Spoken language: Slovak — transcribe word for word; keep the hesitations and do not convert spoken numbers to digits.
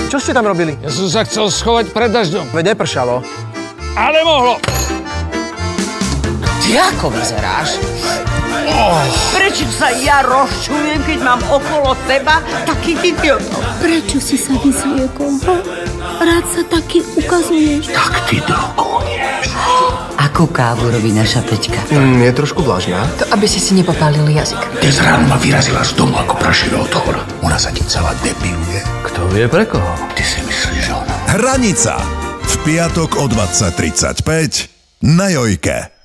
Čo ste tam robili? Ja som sa chcel schovať pred dažďom. Veď nepršalo. Ale mohlo. Ty ako vyzeráš? Oh. Prečo sa ja rozčujem, keď mám okolo seba takých idiotov? Prečo si sa vyzliekol? Rád sa taký ukazuješ. Tak ty droguješ. Akú kávu robí naša Peťka? Mm, je trošku vlažná. To aby si si nepopálil jazyk. Dnes ráno ma vyrazila z domu ako prašivé od chora. Ona sa ti celá debiluje. Kto vie pre koho? Ty si myslíš, že ona... Hranica. V piatok o dvadsať tridsaťpäť na Jojke.